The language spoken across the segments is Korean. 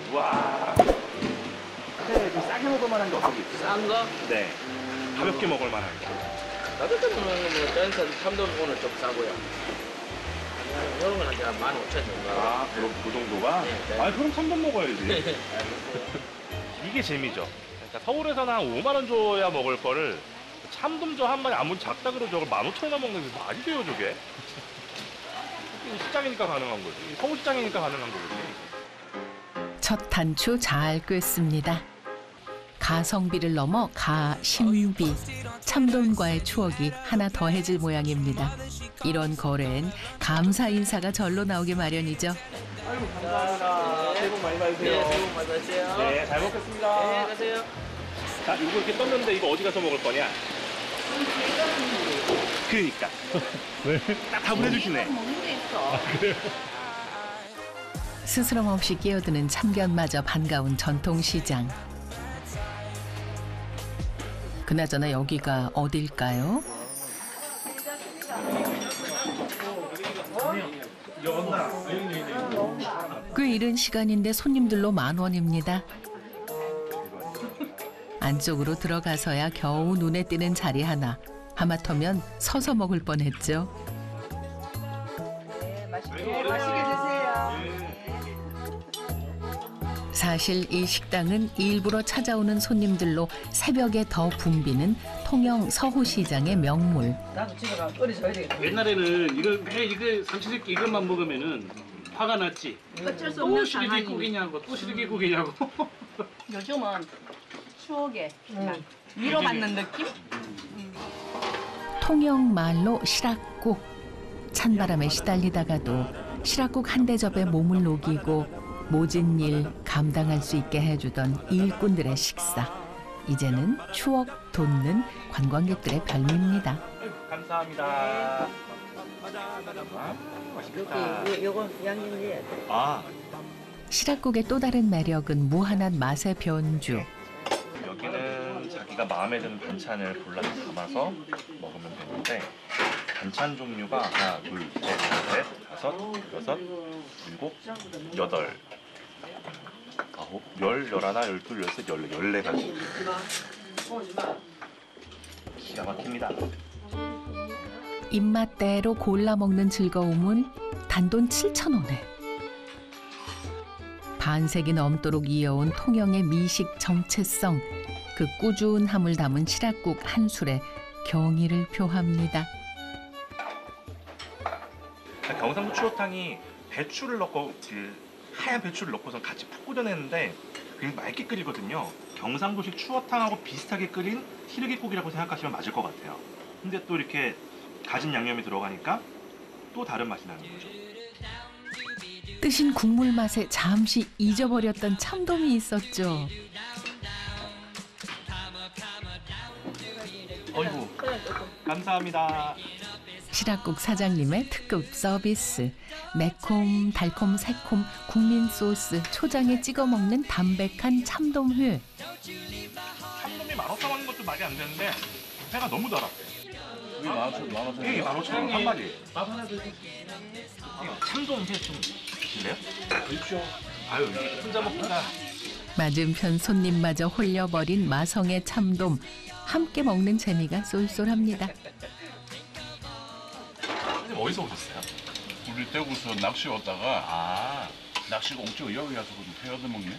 와. 네, 좀 싸게 먹을 만한 게 어떤 게 있어요? 싼 거? 네. 가볍게 먹을 만한 게. 가볍게 먹는 뭐 전선 참돔고는 좀 싸고요. 이런 건 한 15,000원 정도. 아, 그럼 그 정도가? 네, 네. 아, 그럼 참돔 먹어야지. 이게 재미죠. 그러니까 서울에서는 한 5만 원 줘야 먹을 거를 참돔 한 마리 아무리 작다 그래도 저걸 15,000원 먹는 게 말이 돼요, 저게? 시장이니까 가능한 거지. 서울시장이니까 가능한 거거든요. 첫 단추 잘 꿰습니다. 가성비를 넘어 가심비. 참돔과의 추억이 하나 더해질 모양입니다. 이런 거래엔 감사 인사가 절로 나오기 마련이죠. 아이고, 감사합니다. 새해 복 많이 받으세요. 네, 새해 복 많이 받으세요. 네, 잘 먹겠습니다. 네, 가세요. 자, 이거 이렇게 떴는데 이거 어디 가서 먹을 거냐? 그러니까. 네. 딱 답을 해주시네. 먹는 게 있어. 스스럼 없이 끼어드는 참견마저 반가운 전통시장. 그나저나 여기가 어딜까요? 꽤 이른 시간인데 손님들로 만원입니다. 안쪽으로 들어가서야 겨우 눈에 띄는 자리 하나. 하마터면 서서 먹을 뻔했죠. 맛있게 드세요. 사실 이 식당은 일부러 찾아오는 손님들로 새벽에 더 붐비는 통영 서호시장의 명물. 나도 집에 가서 끓여줘야 되겠다. 옛날에는 이걸 매일 이거 삼시세끼 이것만 먹으면은 화가 났지. 어쩔 수 또 없는 시래기 상황이. 국이냐고 또 시래기 국이냐고. 요즘은 추억에 위로받는 느낌? 통영 말로 시락국. 찬바람에 시달리다가도 시락국 한 대접에 몸을 녹이고 모진 일 감당할 수 있게 해주던 일꾼들의 식사. 이제는 추억 돋는 관광객들의 별미입니다. 감사합니다. 맛있겠다. 요거 양념해야 돼. 아, 시락국의 또 다른 매력은 무한한 맛의 변주. 여기는 자기가 마음에 드는 반찬을 골라서 담아서 먹으면 되는데 반찬 종류가 하나, 둘, 셋, 넷, 다섯, 여섯, 일곱, 여덟, 아홉, 열, 열하나, 열둘, 열셋, 열네, 14가지. 기가 막힙니다. 입맛대로 골라 먹는 즐거움은 단돈 7,000원에. 반세기 넘도록 이어온 통영의 미식 정체성. 그 꾸준함을 담은 시락국 한 술에 경의를 표합니다. 경상도 추어탕이 배추를 넣고 하얀 배추를 넣고서 같이 푹 끓여내는데 굉장히 맑게 끓이거든요. 경상도식 추어탕하고 비슷하게 끓인 시래기국이라고 생각하시면 맞을 것 같아요. 근데 또 이렇게 가진 양념이 들어가니까 또 다른 맛이 나는 거죠. 뜨신 국물 맛에 잠시 잊어버렸던 참돔이 있었죠. 어이구, 감사합니다. 시락국 사장님의 특급 서비스. 매콤, 달콤, 새콤 국민 소스 초장에 찍어 먹는 담백한 참돔회. 참돔이 15,000원 하는 것도 말이 안 되는데 회가 너무 달아. 왜 15,000원? 예, 15,000원 한 마리. 참돔 회 좀 드실래요? 드십시오. 아유, 혼자 먹다가. 맞은편 손님마저 홀려버린 마성의 참돔. 함께 먹는 재미가 쏠쏠합니다. 선생님 어디서 오셨어요? 우리 대구에서 낚시 왔다가 아, 낚시가 옥지가 여기 가서 회 얻어 먹네.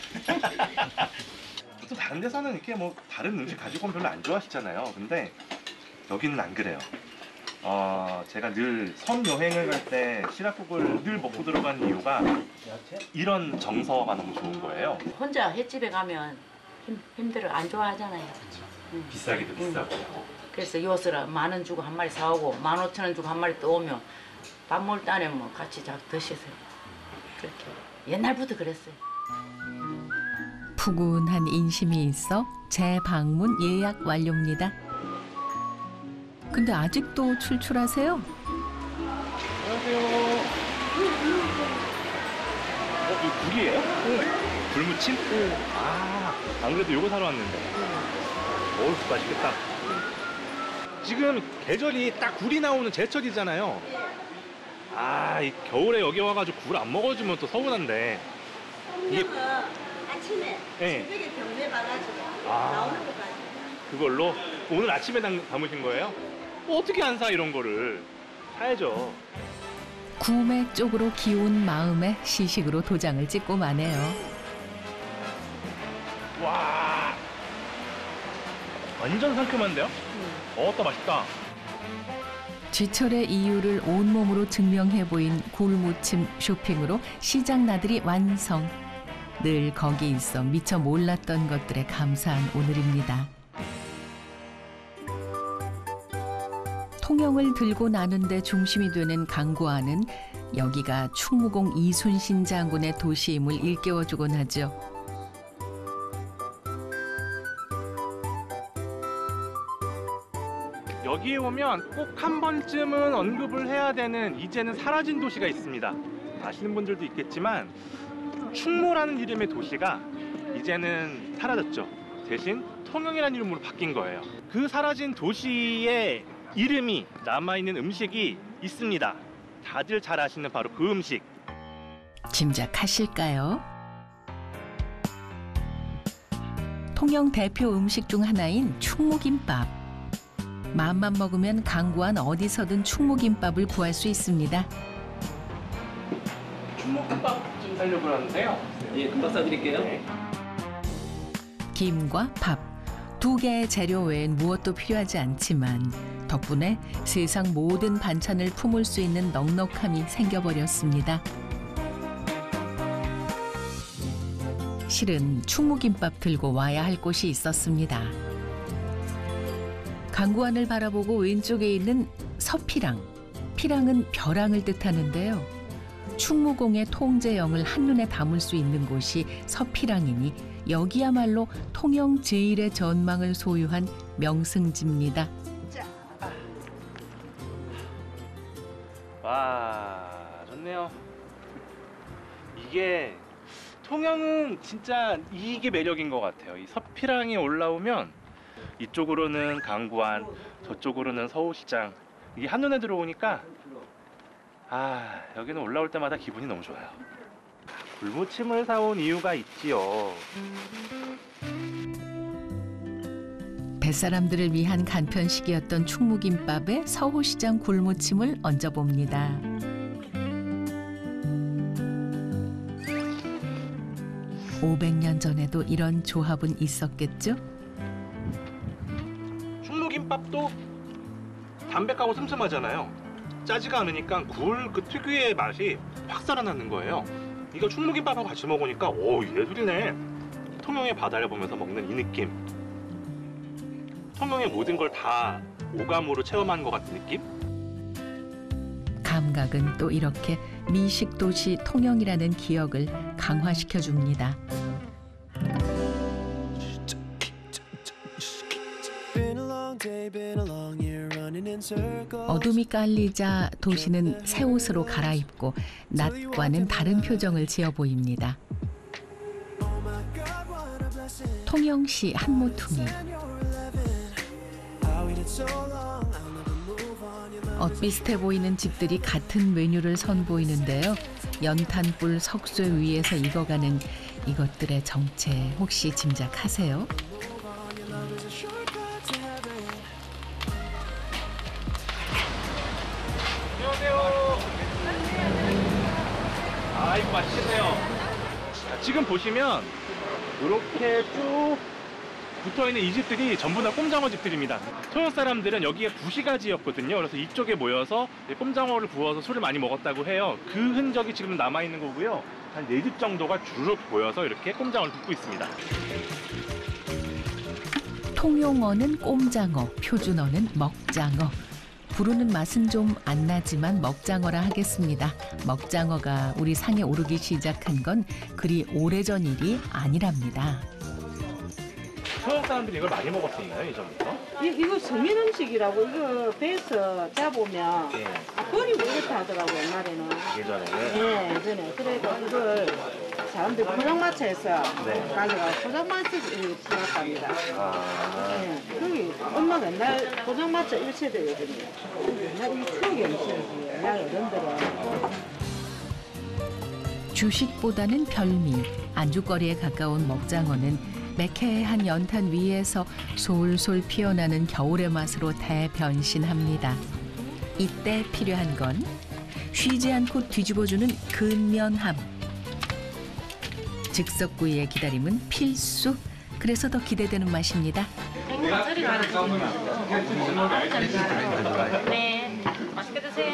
또 다른 데서는 이렇게 뭐 다른 음식 가지고 오면 별로 안 좋아하시잖아요. 근데 여기는 안 그래요. 제가 늘 섬 여행을 갈 때 시락국을 늘 먹고 들어가는 이유가 이런 정서가 너무 좋은 거예요. 혼자 횟집에 가면 힘들어 안 좋아하잖아요. 비싸기도 비싸고. 그래서 요것을 10,000원 주고 한 마리 사오고 15,000원 주고 한 마리 또 오면 밥 먹을 때 안에 뭐 같이 드시세요. 그렇게 옛날부터 그랬어요. 푸근한 인심이 있어 재방문 예약 완료입니다. 근데 아직도 출출하세요? 안녕하세요. 이거 굴이에요? 네. 굴무침? 네. 안 그래도 요거 사러 왔는데. 어우, 맛있겠다. 지금 계절이 딱 굴이 나오는 제철이잖아요. 이 겨울에 여기 와가지고 굴 안 먹어주면 또 서운한데. 통영은 아침에 네. 새벽에 경매 봐가지고 아. 나오는 거까지. 그걸로 오늘 아침에 담으신 거예요? 어떻게 안 사 이런 거를 사야죠. 구매 쪽으로 기운 마음에 시식으로 도장을 찍고 마네요. 와, 완전 상큼한데요? 또 맛있다. 쥐철의 이유를 온몸으로 증명해 보인 굴무침 쇼핑으로 시장 나들이 완성. 늘 거기 있어 미처 몰랐던 것들에 감사한 오늘입니다. 통영을 들고 나는데 중심이 되는 강구안은 여기가 충무공 이순신 장군의 도시임을 일깨워주곤 하죠. 여기에 오면 꼭 한 번쯤은 언급을 해야 되는 이제는 사라진 도시가 있습니다. 아시는 분들도 있겠지만 충무라는 이름의 도시가 이제는 사라졌죠. 대신 통영이라는 이름으로 바뀐 거예요. 그 사라진 도시의 이름이 남아있는 음식이 있습니다. 다들 잘 아시는 바로 그 음식. 짐작하실까요? 통영 대표 음식 중 하나인 충무김밥. 마음만 먹으면 강구안 어디서든 충무김밥을 구할 수 있습니다. 충무김밥 좀 살려고 하는데요. 예, 금방 싸드릴게요. 네. 김과 밥, 두 개의 재료 외엔 무엇도 필요하지 않지만 덕분에 세상 모든 반찬을 품을 수 있는 넉넉함이 생겨버렸습니다. 실은 충무김밥 들고 와야 할 곳이 있었습니다. 강구안을 바라보고 왼쪽에 있는 서피랑. 피랑은 벼랑을 뜻하는데요. 충무공의 통제영을 한눈에 담을 수 있는 곳이 서피랑이니 여기야말로 통영 제1의 전망을 소유한 명승지입니다. 와, 좋네요. 이게 통영은 진짜 이게 매력인 것 같아요. 이 서피랑이 올라오면 이쪽으로는 강구안, 저쪽으로는 서울시장. 이게 한눈에 들어오니까 여기는 올라올 때마다 기분이 너무 좋아요. 굴무침을 사온 이유가 있지요. 뱃사람들을 위한 간편식이었던 충무김밥에 서호시장 굴무침을 얹어봅니다. (500년) 전에도 이런 조합은 있었겠죠? 충무김밥도 담백하고 슴슴하잖아요. 짜지가 않으니까 굴 그 특유의 맛이 확 살아나는 거예요. 이거 충무김밥하고 같이 먹으니까 예술이네. 통영의 바다를 보면서 먹는 이 느낌. 통영의 모든 걸 다 오감으로 체험한 것 같은 느낌? 감각은 또 이렇게 미식도시 통영이라는 기억을 강화시켜줍니다. 어둠이 깔리자 도시는 새 옷으로 갈아입고 낮과는 다른 표정을 지어 보입니다. 통영시 한모퉁이. 엇비슷해 보이는 집들이 같은 메뉴를 선보이는데요. 연탄불 석쇠 위에서 익어가는 이것들의 정체 혹시 짐작하세요? 안녕하세요. 이거 맛있겠네요. 지금 보시면 이렇게 쭉 붙어있는 이 집들이 전부 다 꼼장어 집들입니다. 통영 사람들은 여기에 부시가지였거든요. 그래서 이쪽에 모여서 꼼장어를 구워서 술을 많이 먹었다고 해요. 그 흔적이 지금 남아있는 거고요. 한 4집 정도가 주로 모여서 이렇게 꼼장어를 굽고 있습니다. 통용어는 꼼장어, 표준어는 먹장어. 부르는 맛은 좀 안 나지만 먹장어라 하겠습니다. 먹장어가 우리 상에 오르기 시작한 건 그리 오래전 일이 아니랍니다. 통영 사람들이 이걸 많이 먹었었나요, 예전부터? 이거 서민 음식이라고 이거 배에서 잡으면 네. 버리고 이렇다 하더라고 옛날에는. 예전에는? 네, 예전에. 그래서 이걸 사람들이 포장마차에서 네. 가져가 포장마차에서 지났답니다. 네, 여기 엄마가 옛날 포장마차 1세대거든요. 옛날 이 추억이 엄청나지. 옛날 어른들은. 주식보다는 별미, 안주거리에 가까운 먹장어는 매캐한 연탄 위에서 솔솔 피어나는 겨울의 맛으로 대변신합니다. 이때 필요한 건 쉬지 않고 뒤집어주는 근면함. 즉석구이의 기다림은 필수. 그래서 더 기대되는 맛입니다. 네, 맛있게 드세요.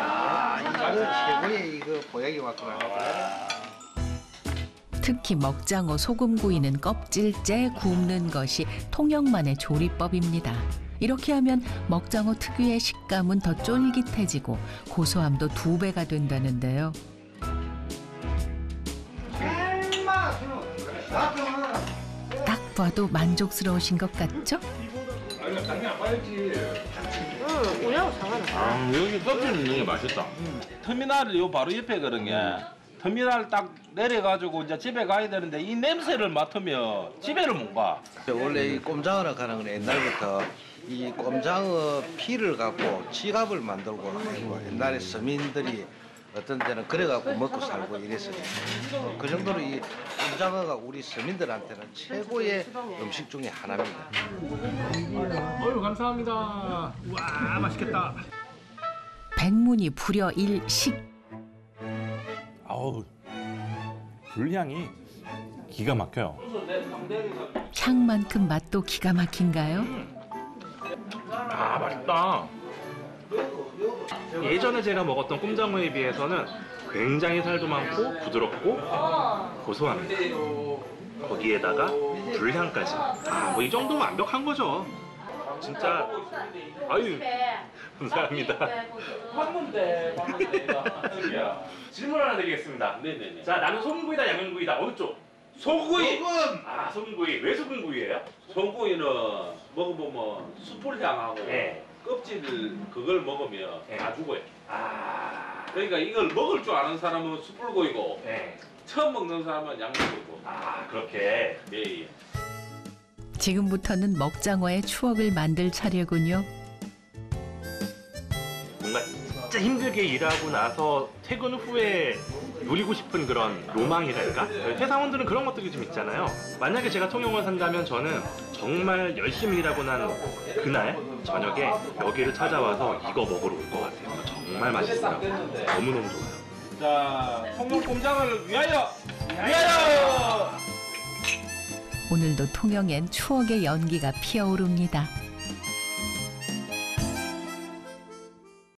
최고의 이거 보약이 왔구나. 특히 먹장어 소금구이는 껍질째 굽는 것이 통영만의 조리법입니다. 이렇게 하면 먹장어 특유의 식감은 더 쫄깃해지고 고소함도 2배가 된다는데요. 딱 봐도 만족스러우신 것 같죠? 여기 껍질 있는 게 맛있다. 터미널 요 바로 옆에 그런 게 터미널 딱 내려가지고 이제 집에 가야 되는데 이 냄새를 맡으면 집에를 못 가. 원래 이 꼼장어라 하는 건 옛날부터 이 꼼장어 피를 갖고 지갑을 만들고 하고 옛날에 서민들이 어떤 데는 그래갖고 먹고 살고 이랬어요. 그 정도로 이 꼼장어가 우리 서민들한테는 최고의 음식 중에 하나입니다. 어유 감사합니다. 와 맛있겠다. 백문이 불여일식. 아우 불향이 기가 막혀요. 향만큼 맛도 기가 막힌가요? 아 맛있다. 예전에 제가 먹었던 꼼장어에 비해서는 굉장히 살도 많고 부드럽고 고소합니다. 거기에다가 불향까지. 아 뭐 이 정도면 완벽한 거죠. 진짜 아유 감사합니다. 질문 하나 드리겠습니다. 네네네. 자 나는 소금구이다 양념구이다 어느 쪽? 소구이. 아 소금구이. 왜 소금구이예요? 소구이는 먹어보면 숯불 향하고 네. 껍질 그걸 먹으면 네. 다 죽어요. 아 그러니까 이걸 먹을 줄 아는 사람은 숯불구이고 네. 처음 먹는 사람은 양념구이고. 아 그렇게. 예. 지금부터는 먹장어의 추억을 만들 차례군요. 뭔가 진짜 힘들게 일하고 나서 퇴근 후에 누리고 싶은 그런 로망이랄까? 회사원들은 그런 것들이 좀 있잖아요. 만약에 제가 통영을 산다면 저는 정말 열심히 일하고 난 그날 저녁에 여기를 찾아와서 이거 먹으러 올 것 같아요. 정말 맛있어요. 너무너무 좋아요. 자, 통영 꼼장어를 위하여! 위하여! 오늘도 통영엔 추억의 연기가 피어오릅니다.